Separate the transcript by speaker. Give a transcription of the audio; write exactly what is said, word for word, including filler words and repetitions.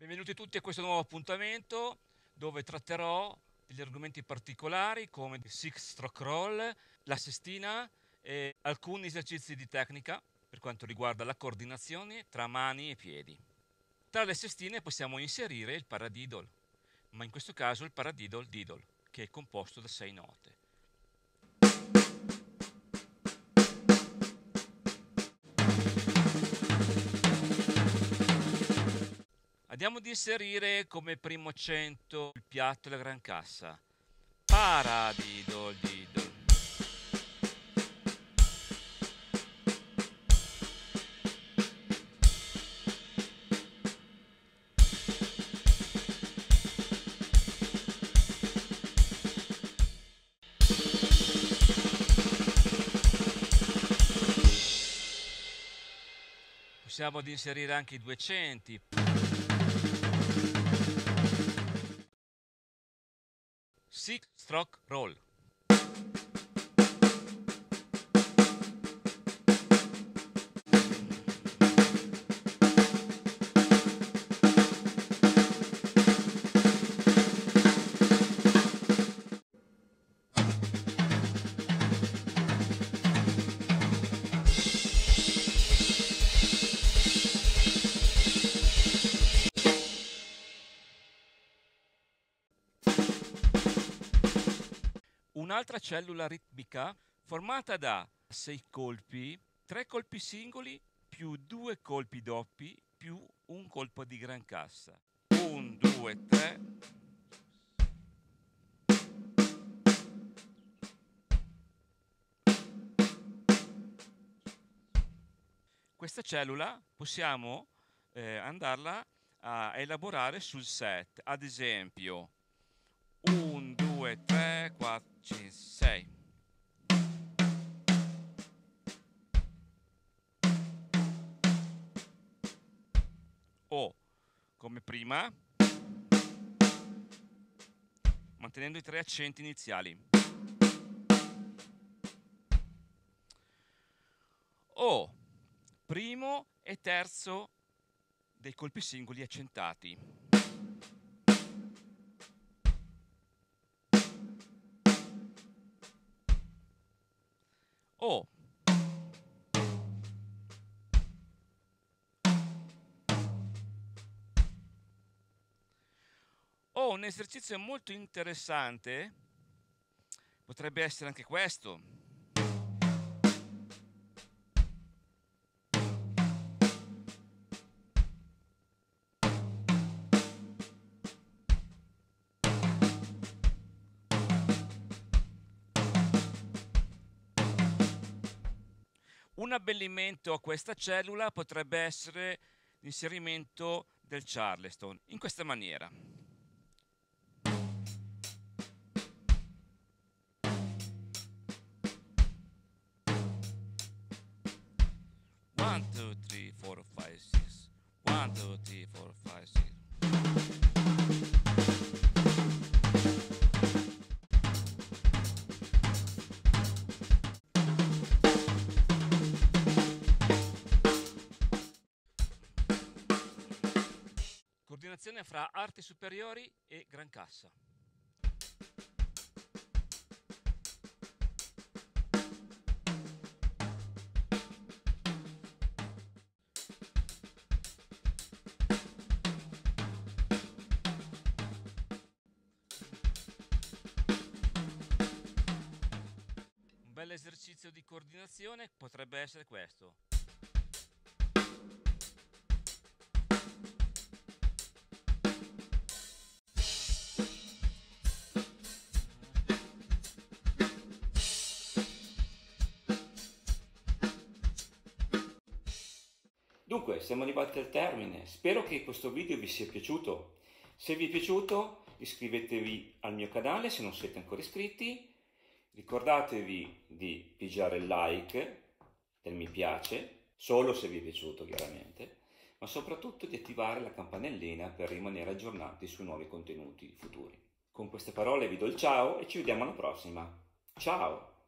Speaker 1: Benvenuti tutti a questo nuovo appuntamento dove tratterò degli argomenti particolari come il six stroke roll, la sestina e alcuni esercizi di tecnica per quanto riguarda la coordinazione tra mani e piedi. Tra le sestine possiamo inserire il paradiddle, ma in questo caso il paradiddle diddle, che è composto da sei note. Andiamo ad inserire come primo cento il piatto e la grancassa. Paradiddle diddle. Possiamo ad inserire anche i duecento. Six stroke roll. Un'altra cellula ritmica formata da sei colpi, tre colpi singoli più due colpi doppi più un colpo di grancassa. uno, due, tre. Questa cellula possiamo eh, andarla a elaborare sul set, ad esempio uno, due, tre, quattro, cinque, sei. O come prima, mantenendo i tre accenti iniziali. O primo e terzo dei colpi singoli accentati. O o un esercizio molto interessante potrebbe essere anche questo. Un abbellimento a questa cellula potrebbe essere l'inserimento del Charleston in questa maniera. one, two, three, four, five, six. one, two, three, four, five, six. Coordinazione fra arti superiori e grancassa. Un bel esercizio di coordinazione potrebbe essere questo.
Speaker 2: Dunque, siamo arrivati al termine. Spero che questo video vi sia piaciuto. Se vi è piaciuto, iscrivetevi al mio canale se non siete ancora iscritti. Ricordatevi di pigiare il like, del mi piace, solo se vi è piaciuto chiaramente, ma soprattutto di attivare la campanellina per rimanere aggiornati sui nuovi contenuti futuri. Con queste parole vi do il ciao e ci vediamo alla prossima. Ciao!